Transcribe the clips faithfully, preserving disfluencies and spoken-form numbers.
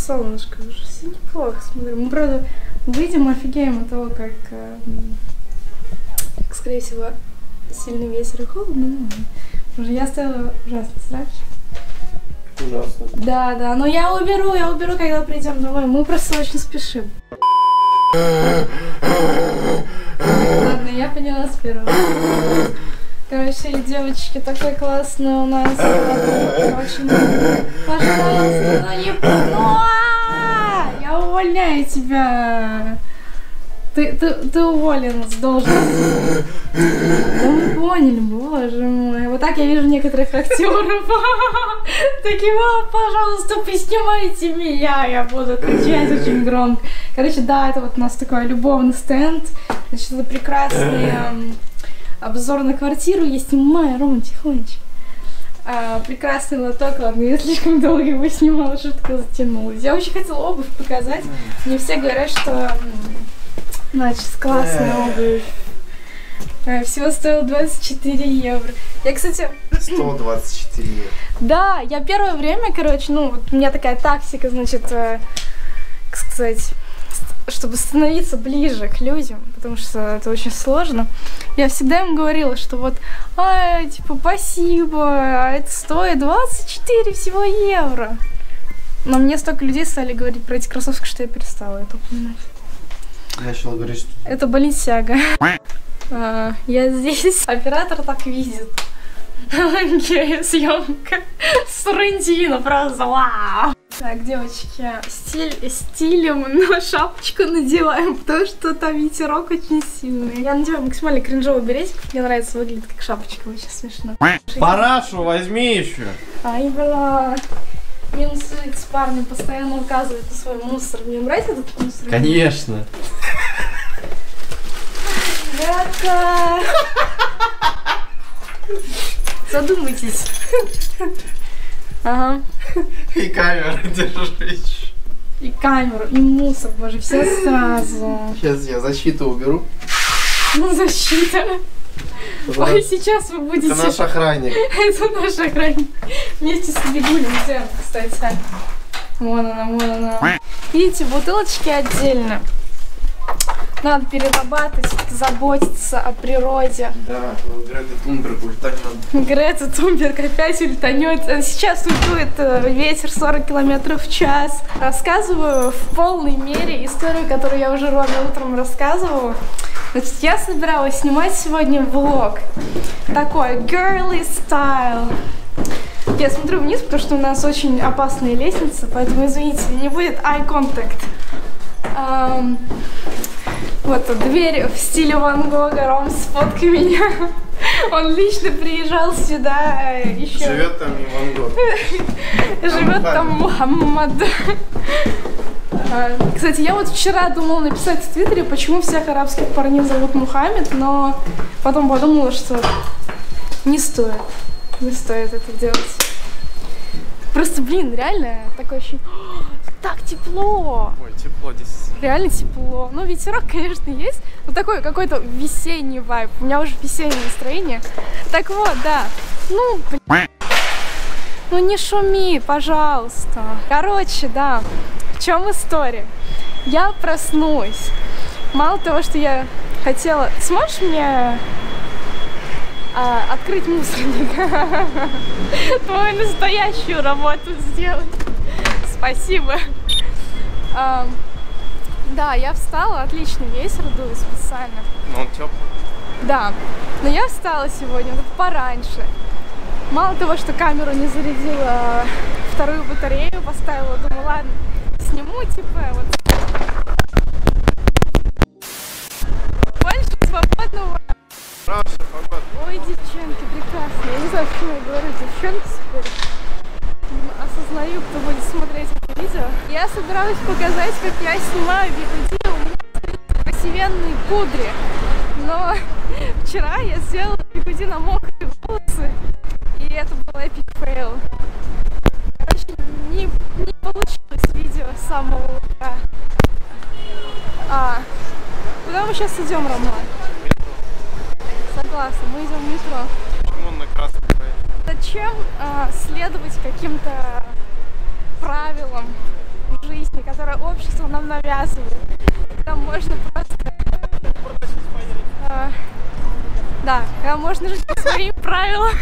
солнышко, уже все неплохо смотрим. Мы, правда, выйдем, офигеем от того, как, э, как скорее всего, сильный ветер и холодно. Ну, уже я оставила ужасный страх. Ужасно. Да, да, но я уберу, я уберу, когда придем домой. Мы просто очень спешим. Ладно, я поняла с первого. Короче, девочки, такой классный у нас. Очень... Пожалуйста, ну не... Ну, я увольняю тебя. Ты, ты, ты уволен с должности. Да мы поняли, боже мой. Вот так я вижу некоторых актеров. Такие, о, пожалуйста, поснимайте меня. Я буду кричать очень громко. Короче, да, это вот у нас такой любовный стенд. Значит, это прекрасный эм, обзор на квартиру. Я снимаю, Рома, тихонечко. А, прекрасный лоток, ладно, я слишком долго его снимала, шутка затянулась. Я очень хотела обувь показать. Мне все говорят, что... Значит, классная обувь. Всего стоило двадцать четыре евро. Я, кстати... сто двадцать четыре евро. Да, я первое время, короче, ну, вот у меня такая тактика, значит, э, как сказать, чтобы становиться ближе к людям, потому что это очень сложно. Я всегда им говорила, что вот, а, типа, спасибо, а это стоит двадцать четыре всего евро. Но мне столько людей стали говорить про эти кроссовки, что я перестала это упоминать. Начала говорить, что... Это Balenciaga. А, я здесь. Оператор так видит. Съемка с Тарантино, просто вау. Так, девочки, стиль стилем на шапочку надеваем, потому что там ветерок очень сильный. Я надеваю максимально кринжовый беретик. Мне нравится, выглядит как шапочка, очень смешно. Парашу возьми еще. Ай, бля. Минусы с парнем постоянно указывает на свой мусор. Мне брать этот мусор? Конечно. Ребята! Задумайтесь. Ага. И камеру держись. И камеру, и мусор, боже, все сразу. Сейчас я защиту уберу. Ну, защита. Это Ой, наш... сейчас вы будете... Это наш охранник. Это наш охранник. Вместе с Бегулем, кстати. Вон она, вон она. Видите, бутылочки отдельно. Надо перерабатывать, заботиться о природе. Да, Грета Тунберг ультанет. Грета Тунберг опять ультанет. Сейчас уйдет ветер сорок километров в час. Рассказываю в полной мере историю, которую я уже ровно утром рассказывала. Значит, я собиралась снимать сегодня влог. Такой girly style. Я смотрю вниз, потому что у нас очень опасная лестница, поэтому, извините, не будет eye contact. Um, вот тут дверь в стиле Ван Гога. Ром, сфоткай меня. Он лично приезжал сюда еще. Живет там не Ван Гог. Живет там Мухаммад. Кстати, я вот вчера думала написать в Твиттере, почему всех арабских парней зовут Мухаммед, но потом подумала, что не стоит. Не стоит это делать. Просто, блин, реально такое ощущение. Так тепло! Ой, тепло здесь. Реально тепло. Ну, ветерок, конечно, есть, но такой какой-то весенний вайб. У меня уже весеннее настроение. Так вот, да. Ну, блин. Ну, не шуми, пожалуйста. Короче, да. В чем история? Я проснулась. Мало того, что я хотела... Сможешь мне а, открыть мусорник? Твою настоящую работу сделать. Спасибо. А, да, я встала, отличный ветер дует специально. Но он теплый. Да, но я встала сегодня вот пораньше. Мало того, что камеру не зарядила, вторую батарею поставила, думаю, ладно, сниму, типа, вот. Больше свободного. Хорошая погода. Ой, девчонки, прекрасно. Я не знаю, почему я говорю девчонки теперь. Осознаю, кто будет смотреть это видео. Я собиралась показать, как я снимаю бигуди. У меня стоит красивенные кудри. Но вчера я сделала бигуди на мокрые волосы. И это был эпик фейл. Короче, не, не получилось видео с самого утра. А, куда мы сейчас идем, Рома? Согласна, мы идем в метро. Почему он на красный поедет? Зачем а, следовать каким-то правилам? Уже жизни, которое общество нам навязывает. Там можно просто... А, да, там можно жить по своим правилам.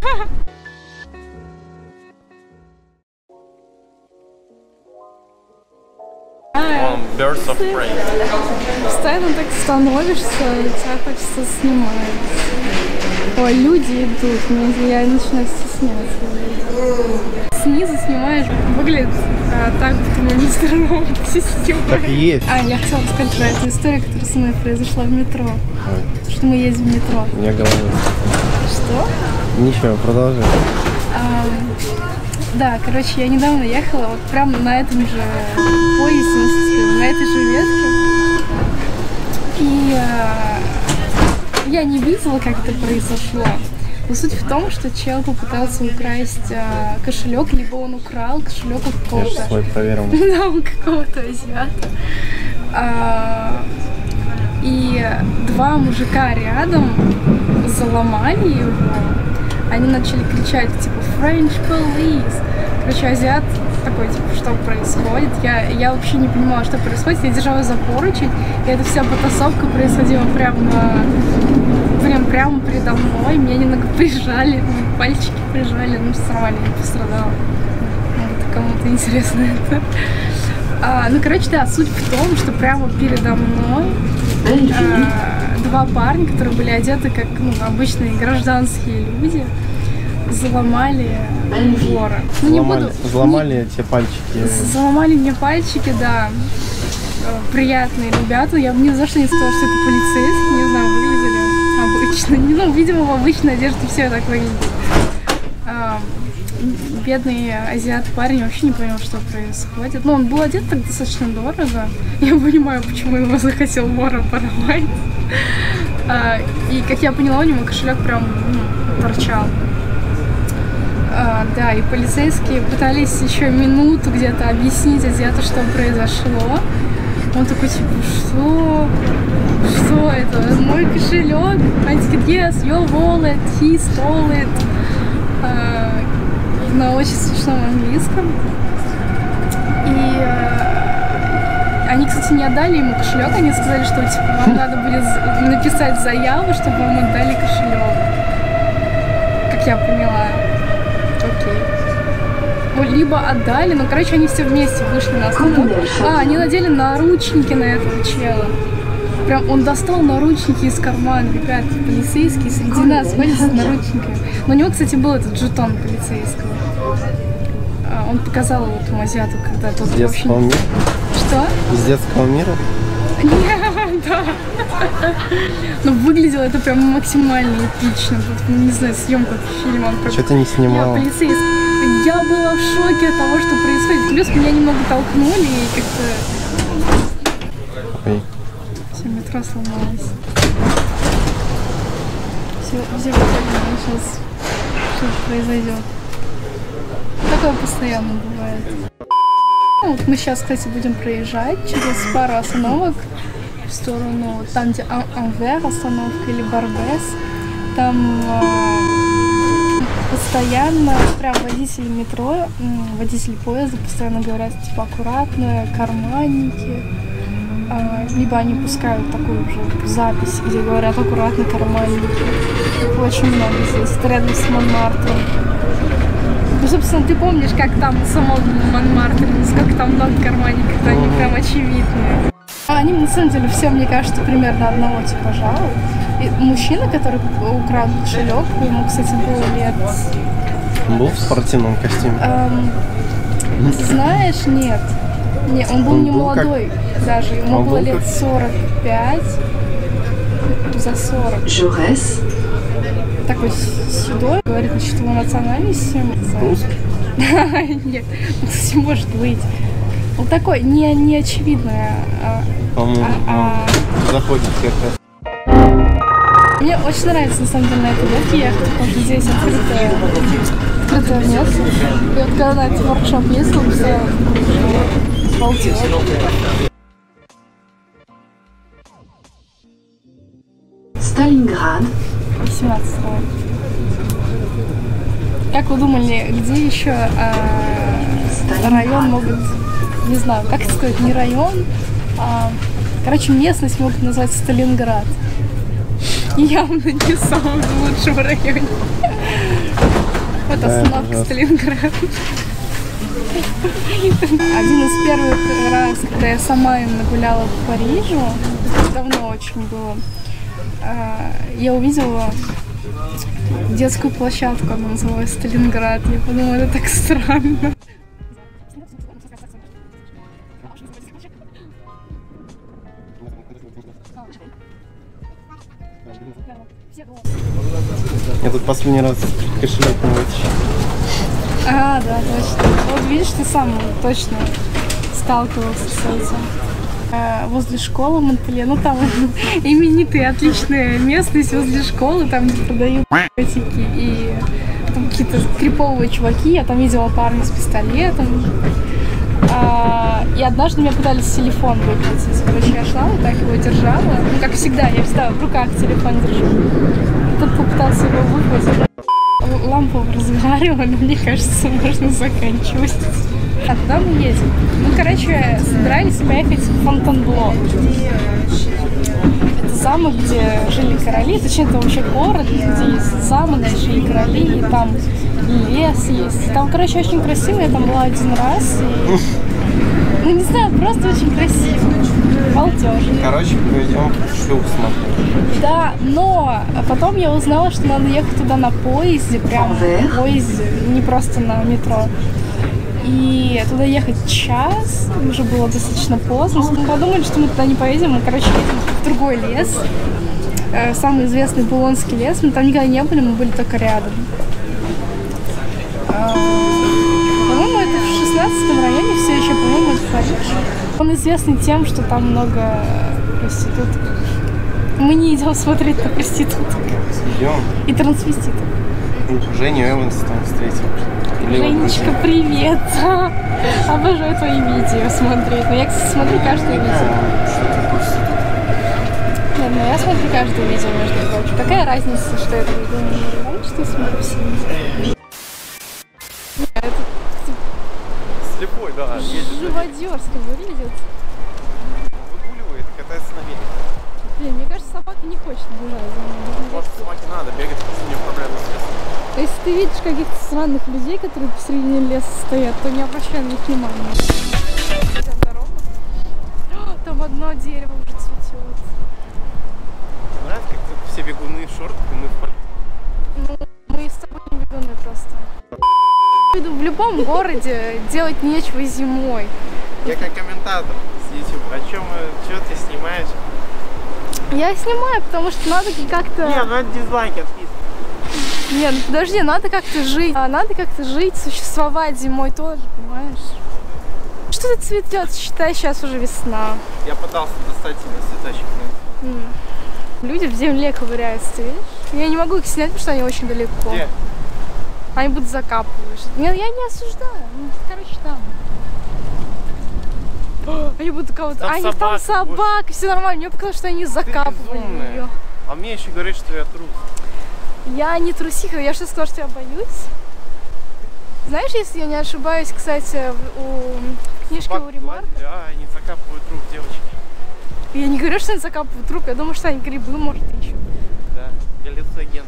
Birds of Prey. Постоянно так становишься, и тебя хочется снимать. Ой, люди идут, я начинаю стесняться. Снизу снимаешь, выглядит а, так, будто меня мистер Роуд снимает. Так и есть. А, я хотела сказать про эту историю, которая со мной произошла в метро. Ой. Что мы ездим в метро. Я головой. Что? Ничего, продолжай. А, да, короче, я недавно ехала вот прям на этом же поезде, на этой же ветке. И а, я не видела, как это произошло. Но суть в том, что чел попытался украсть а, кошелек, либо он украл кошелек у какого-то. Я же свой проверил. Да, у какого-то азиата. А, и два мужика рядом заломали его. Они начали кричать, типа, French police. Короче, азиат такой, типа, что происходит? Я, я вообще не понимала, что происходит. Я держала за поручень, и эта вся потасовка происходила прямо, прям, прямо передо мной. Меня немного прижали, пальчики прижали, ну, все нормально, не пострадала. Может, кому-то интересно это. А, ну, короче, да, суть в том, что прямо передо мной а, два парня, которые были одеты как, ну, обычные гражданские люди, заломали вора. Ну, не буду... Взломали не... те пальчики. Заломали мне пальчики, да. Приятные ребята. Я бы ни за что не сказала, что это полицейские. Не знаю, выглядели обычно. Ну, видимо, в обычной одежде все так выглядят. А, бедный азиат парень вообще не понял, что происходит. Ну, он был одет так достаточно дорого. Я понимаю, почему его захотел вора порвать. А, и, как я поняла, у него кошелек прям, ну, торчал. А, да, и полицейские пытались еще минуту где-то объяснить азиату, что произошло. Он такой, типа, что? Что это? Мой кошелек? Они такие, yes, your wallet, he stole it. А, на очень смешном английском. И а, они, кстати, не отдали ему кошелек. Они сказали, что, типа, вам надо будет написать заяву, чтобы вам отдали кошелек. Как я поняла. Окей. Ну, либо отдали, но, короче, они все вместе вышли на остановку. А, они надели наручники на этого чела. Прям он достал наручники из кармана. Ребят, полицейские среди нас ходят с наручниками. Но у него, кстати, был этот жетон полицейского. А, он показал его этому азиату, когда тот... Из детского очень... мира? Что? Из детского мира? Нет, да. Но выглядело это прям максимально эпично. Вот, не знаю, съемка фильма. Что ты не снимала? Я полицейский. Я была в шоке от того, что происходит. Плюс меня немного толкнули и как-то... Ой. Все, метро сломалось. Все, все выходим, сейчас что-то произойдет. Такое постоянно бывает. Ну, вот мы сейчас, кстати, будем проезжать через пару остановок в сторону, там, где Анвер остановка или Барбес. Там э, постоянно, прям водители метро, водители поезда постоянно говорят, типа, аккуратно, карманники. Э, либо они пускают такую же запись, где говорят аккуратно, карманники. Их очень много здесь, это рядом с Монмартром. Ну, собственно, ты помнишь, как там в самом Монмартре, сколько там много карманников, когда они прям очевидные. А они, на самом деле, все, мне кажется, примерно одного типажа. И мужчина, который украл кошелек, ему, кстати, было лет... Был в спортивном костюме? Эм, знаешь, нет. Нет, он был он не был молодой как... даже, ему он было лет как... сорок пять, за сорок. Жорес. Такой седой, говорит, значит, его национальность. Русский? Нет, кстати, может быть. Он такой, не, не очевидно. По-моему, а, а... заходит как раз. Мне очень нравится, на самом деле, на этой ветке ехать, потому что здесь открытое, открытое место. И вот когда на этот воркшоп ездил, все балдеж. Сталинград. восемнадцать район. Как вы думали, где еще э, район могут не знаю, как это сказать, не район, а, короче, местность могут назвать Сталинград. Явно не в самом лучшем районе. Вот остановка Сталинград. Один из первых раз, когда я сама именно гуляла по Парижу, давно очень было, я увидела детскую площадку, она называлась Сталинград. Я подумала, это так странно. Я тут последний раз кошелек не вытащил. А, да, точно. Вот видишь, ты сам точно сталкивался с этим. А, возле школы Монпелье, ну там именитая, отличная местность возле школы, там где продают котики и там какие-то криповые чуваки. Я там видела парня с пистолетом. А, и однажды меня пытались телефон выхватить. Короче, я шла, вот так его держала. Ну, как всегда, я всегда в руках телефон держу. Тут попытался его выхватить. Лампово разговаривала, но мне кажется, можно заканчивать. А куда мы едем? Ну, короче, собирались поехать в Фонтенбло. Это замок, где жили короли. Точнее, это вообще город, где есть замок, где жили короли, и там лес есть. Там, короче, очень красиво. Я там была один раз. И... Ну, не знаю, просто очень красиво. Балдеж. Короче, пойдем шлюх смотреть. Да, но потом я узнала, что надо ехать туда на поезде, прям на поезде, не просто на метро. И туда ехать час, уже было достаточно поздно. Мы подумали, что мы туда не поедем, мы, короче, едем в другой лес. Самый известный Булонский лес. Мы там никогда не были, мы были только рядом. По-моему, это в шестнадцатом районе все еще, по-моему, это Париж. Он известный тем, что там много проституток. Мы не идем смотреть на проституток. Идем. И трансвеститок. Женю Эванс там встретил. Женечка, привет! Обожаю твои видео смотреть. Но я, кстати, смотрю каждое видео. Нет, ну я смотрю каждое видео, между прочим. Какая разница, что это видео? Не нравится, что я смотрю все видео? Слепой, да. Живодерски выглядит. Выгуливает, катается на велике. Блин, мне кажется, собака не хочет бежать за мной. Может, собаке надо бегать, потому что у нее проблемы с лесом. А если ты видишь каких-то странных людей, которые посередине леса стоят, то не обращай на них внимания. Идем дорогу. О, там одно дерево уже цветет. Тебе нравится, как тут все бегуны в шортах, и мы в парке? Ну, мы с тобой не бегуны просто. В любом городе делать нечего зимой. Я как комментатор с YouTube. О чем, что ты снимаешь? Я снимаю, потому что надо как-то... Не, ну это дизлайки отписывай. Нет, ну подожди, надо как-то жить. А надо как-то жить, существовать зимой тоже, понимаешь? Что ты цветет? Считай, сейчас уже весна. Я пытался достать тебе цветочек. Но... Mm. Люди в земле ковыряются, ты видишь? Я не могу их снять, потому что они очень далеко. Где? Они будут закапывать. Нет, я не осуждаю. Ну, короче, там. Они будут кого-то... А, них там собака, все нормально. Мне показалось, что они закапывали ее. А мне еще говорят, что я трус. Я не трусиха, я что сказала, что я боюсь? Знаешь, если я не ошибаюсь, кстати, у книжки Собак у Ремарка... Да, они закапывают труп девочки. Я не говорю, что они закапывают труп, я думаю, что они грибы, может, ищут. Да, галлюциногенные.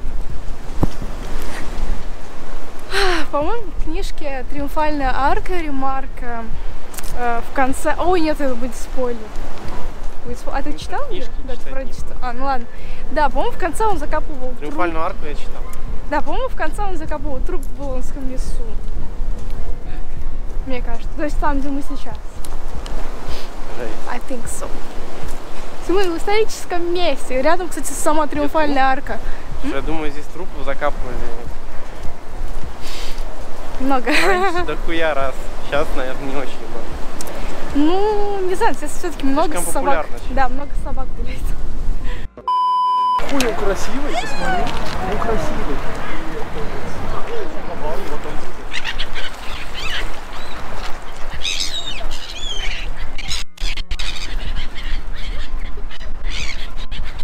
По-моему, в книжке «Триумфальная арка» Ремарка э, в конце... Ой, нет, это будет спойлер. Будет спо... А ты читал ее? Да, ты вроде читал. А, ну ладно. Да, по-моему, в конце он закапывал «Триумфальную труп. арку» я читал. Да, по-моему, в конце он закапывал труп в Булонском лесу. Мне кажется. То есть там, где мы сейчас. I think so. Мы в историческом месте. Рядом, кстати, сама Триумфальная арка. Я думаю, здесь труп закапывали. Много. Раньше дохуя раз. Сейчас, наверное, не очень много. Ну, не знаю, здесь все-таки много собак. Да, много собак гуляет. Хуй, он красивый, посмотри. Он красивый.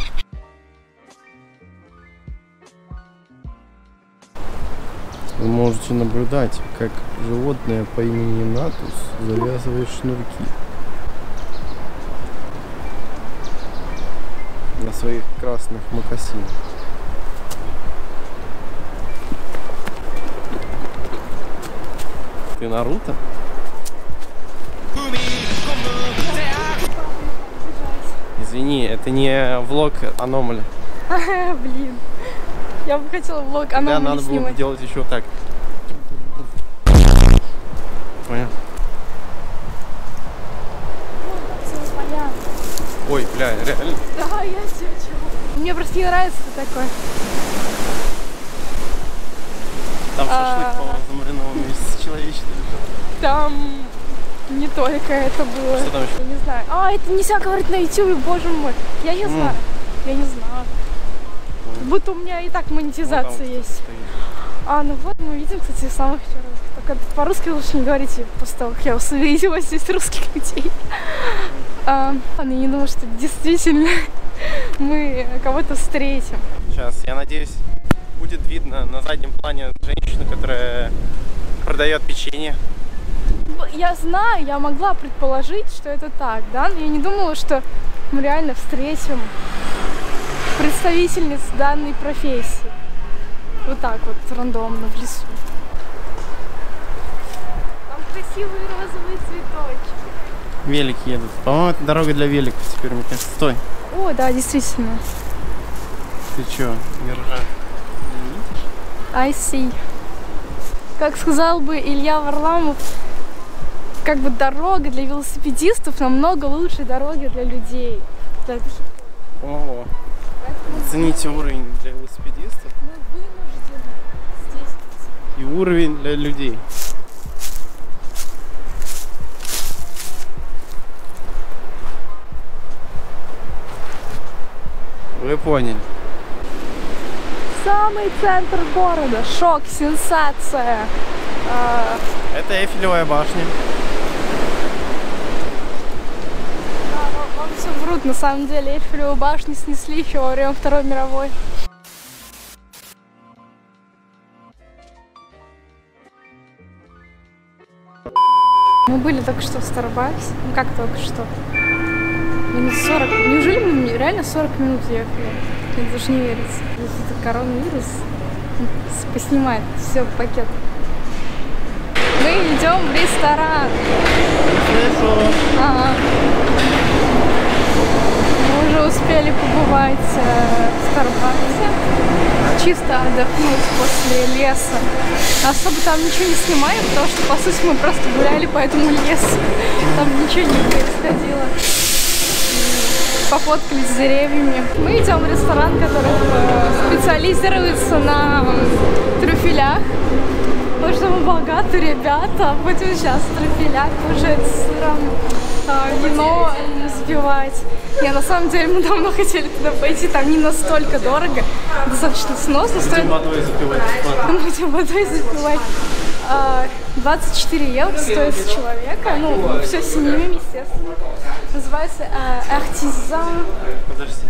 Мы можете наблюдать, как животное по имени Натус завязывает шнурки на своих красных мокасинах. Ты Наруто? Извини, это не влог Аномали. Блин. Я бы хотела влог Аномали Да, надо снимать. было делать еще так. Понял? Ой, бля, реально? Да, я все чего. Мне просто не нравится такое. Там А. шашлык, по-моему, замаринован вместе с человечным. Там не только это было. Что там еще? Я не знаю. А, это нельзя говорить на ютубе, боже мой. Я не М. знаю. Я не знаю. Будто у меня и так монетизация Вон там есть. кто-то стоит. А, ну вот мы видим, кстати, самых первых. Только по-русски лучше не говорите, после того, как я увидела здесь русских людей. А, я не думаю, что действительно мы кого-то встретим. Сейчас, я надеюсь, будет видно на заднем плане женщину, которая продает печенье. Я знаю, я могла предположить, что это так, да, но я не думала, что мы реально встретим представительниц данной профессии. Вот так вот, рандомно, в лесу. Там красивые розовые цветочки. Велики едут. По-моему, это дорога для великов теперь, мне кажется. Стой. О, да, действительно. Ты чё, держа? I see. Как сказал бы Илья Варламов, как бы дорога для велосипедистов намного лучше дороги для людей. Для... Ого. Оцените уровень для велосипедистов Мы вынуждены здесь. и уровень для людей. Вы поняли. Самый центр города. Шок, сенсация. А, Это Эйфелевая башня. да, вам- вам все врут. На самом деле Эйфелеву башню снесли еще во время Второй мировой. Мы были только что в Starbucks. Ну как только что? Минут сорок. Неужели мы реально сорок минут ехали? Мне даже не верится. Это коронавирус. Поснимает все пакет. Мы идем в ресторан. Хорошо. Ага. Мы уже успели побывать э, в Старбаксе. Чисто отдохнуть после леса. Особо там ничего не снимаем, потому что, по сути, мы просто гуляли по этому лесу. Там ничего не происходило. Пофоткались с деревьями. Мы идем в ресторан, который э, специализируется на э, трюфелях. Потому что мы богатые ребята. Будем сейчас трюфеля кушать с сыром, э, вино сбивать. Не, на самом деле мы давно хотели туда пойти. Там не настолько дорого. Достаточно сносно. Стоит... Будем водой запивать бесплатно. Будем водой запивать. А, двадцать четыре евро стоит с человека. Ну, все синими, естественно. Называется э, Артизан. Подожди.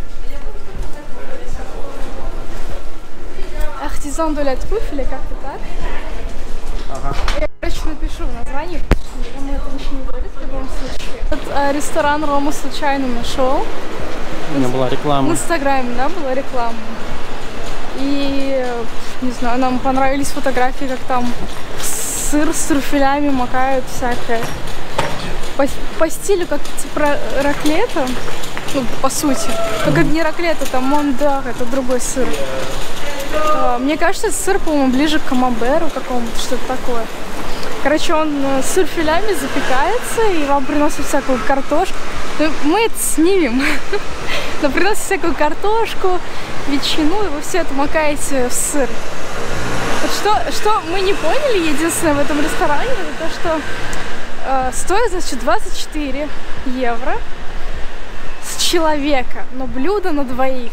Артизан de la Truffe, или как-то так. Ага. Я, короче, напишу название, потому что никому это ничего не говорит в любом случае. Этот э, ресторан Рома случайно нашел. У меня была В реклама. Инстаграме, да, была реклама. И, не знаю, нам понравились фотографии, как там сыр с трюфелями макают всякое. По, по стилю как типа раклета, ну, по сути. Только не раклета, это мондак, это другой сыр. А, мне кажется, этот сыр, по-моему, ближе к камамберу какому-то, что-то такое. Короче, он с трюфелями запекается, и вам приносят всякую картошку. Ну, мы это снимем. Но приносят всякую картошку, ветчину, и вы все это макаете в сыр. Вот что, что мы не поняли, единственное, в этом ресторане, это то, что э, стоит, значит, двадцать четыре евро с человека, но блюдо на двоих.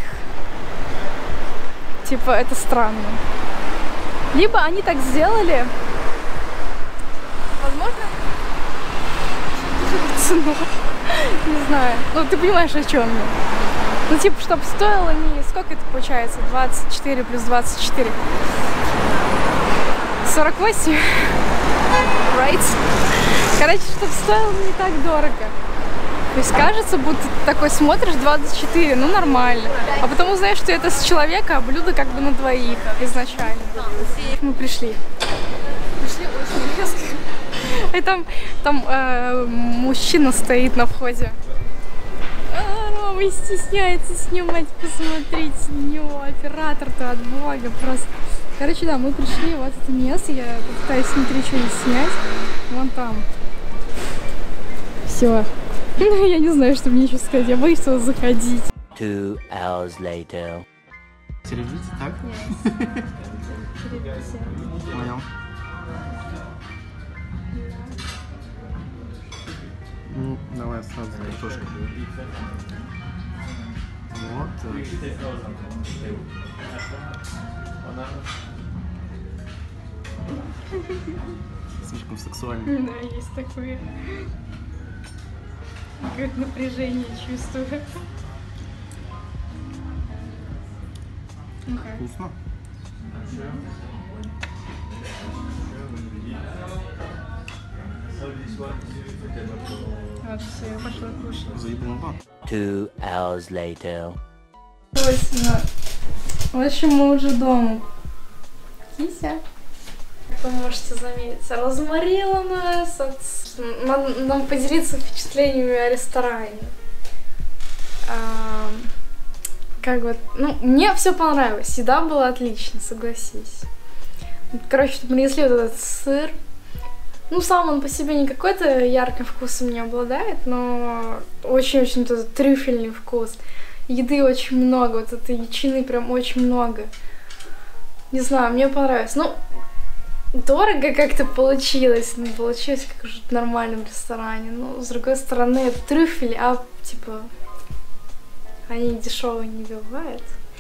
Типа, это странно. Либо они так сделали, возможно, цену, не знаю. Ну, ты понимаешь, о чем я. Ну, типа, чтобы стоило не... Сколько это получается? двадцать четыре плюс двадцать четыре. сорок восемь. Right. Короче, чтобы стоило не так дорого. То есть кажется, будто ты такой смотришь двадцать четыре, ну нормально. А потом узнаешь, что это с человека, а блюдо как бы на двоих изначально. Мы пришли. Пришли очень резко. И там, там э, мужчина стоит на входе. А, Рома стесняется снимать, посмотрите на него. Оператор-то от бога просто. Короче, да, мы пришли вот это место. Я пытаюсь внутри что-нибудь снять. Вон там. Все. Ну, я не знаю, что мне еще сказать. Я боюсь туда заходить. Two hours later. Телевизор, так? Нет. Понял. Ну, давай сразу картошку. Вот. Слишком сексуально. Да, есть такое. Как напряжение чувствую. Okay. Вкусно. Вот, все, я пошла кушать. Заебало. Two hours later. Точно. В общем, мы уже дома. Кися. Как вы можете заметить, разморила нас. От... Надо нам поделиться впечатлениями о ресторане. А, как вот, ну, мне все понравилось. Еда была отличная, согласись. Короче, тут принесли вот этот сыр. Ну, сам он по себе не какой-то ярким вкусом не обладает, но очень-очень этот трюфельный вкус. Еды очень много, вот этой ячины прям очень много. Не знаю, мне понравилось. Ну, дорого как-то получилось, ну, получилось как уже в нормальном ресторане. Но, с другой стороны, это трюфель, а, типа, они дешевые не бывают.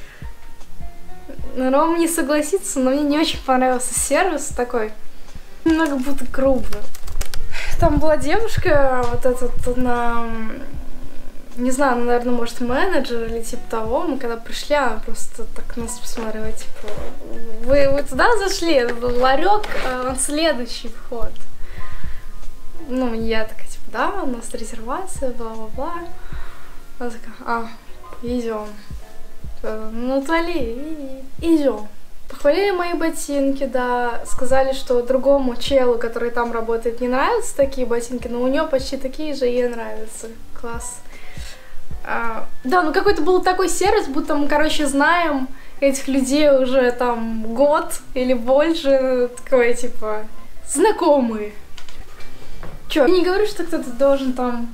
Ну, Рома не согласится, но мне не очень понравился сервис такой. Немного будто грубо. Там была девушка, вот этот, на... Не знаю, она, наверное, может, менеджер или типа того. Мы когда пришли, она просто так нас посмотрела, типа, вы, вы туда зашли? Ларек, он следующий вход. Ну, я такая, типа, да, у нас резервация, бла-бла-бла. Она такая, а, идем. Ну, Натали, идем. Похвалили мои ботинки, да, сказали, что другому челу, который там работает, не нравятся такие ботинки, но у нее почти такие же, ей нравятся. Класс. А, да, ну какой-то был такой сервис, будто мы, короче, знаем этих людей уже там год или больше, такое, типа, знакомые. Чё, я не говорю, что кто-то должен там,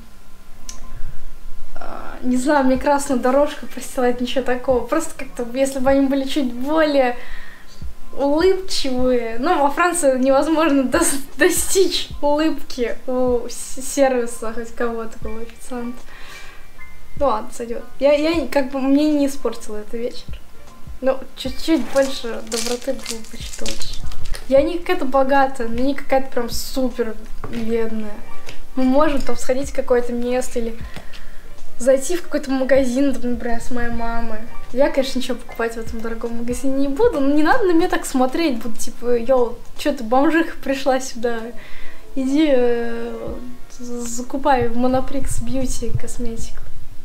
а, не знаю, мне красную дорожку простилать, ничего такого. Просто как-то, если бы они были чуть более улыбчивые. Ну, во Франции невозможно до достичь улыбки у сервиса хоть кого-то, у официанта. Ну ладно, сойдет. Я, я как бы мне не испортила этот вечер. Ну, чуть-чуть больше доброты было бы чуть лучше. Я не какая-то богатая, но не какая-то прям супер бедная. Мы можем там сходить в какое-то место или зайти в какой-то магазин, там, например, с моей мамой. Я, конечно, ничего покупать в этом дорогом магазине не буду, но не надо на меня так смотреть, будто типа, йоу, что ты, бомжиха, пришла сюда. Иди э, закупай в Monoprix Beauty косметику.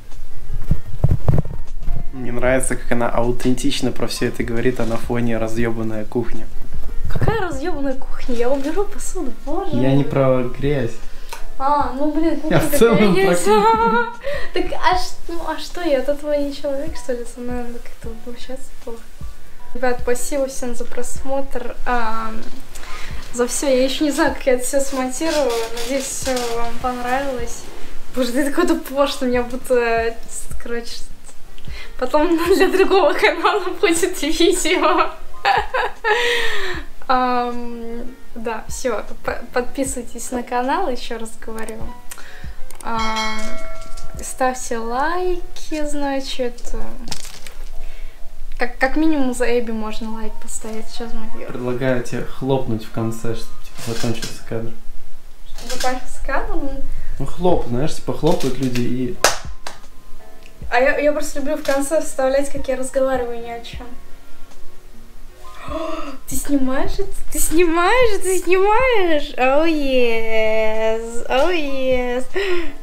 Мне нравится, как она аутентично про все это говорит, а на фоне разъебанная кухня. Какая разъебанная кухня? Я уберу посуду, боже. Я не про грязь. А, ну блин, я в целом про кухню. Так, а, ну, а что, я от этого не человек, что ли? Со мной надо как-то возмущаться плохо. Ребят, спасибо всем за просмотр, а, за все. Я еще не знаю, как я это все смонтировала. Надеюсь, все вам понравилось. Боже, ты такой пошлый, у меня будто, короче, потом для другого канала будет видео. Um, да, все, подписывайтесь на канал, еще раз говорю. Um, ставьте лайки, значит. Как, как минимум за Эбби можно лайк поставить. Сейчас мы ее. Предлагаю тебе хлопнуть в конце, чтобы типа, закончился кадр. Чтобы закончился кадр? Ну хлоп, знаешь, типа хлопают люди и... А я, я просто люблю в конце вставлять, как я разговариваю ни о чем. Ты снимаешь это? Ты снимаешь? Ты снимаешь? Оу, oh, yes. Оу, oh, yes.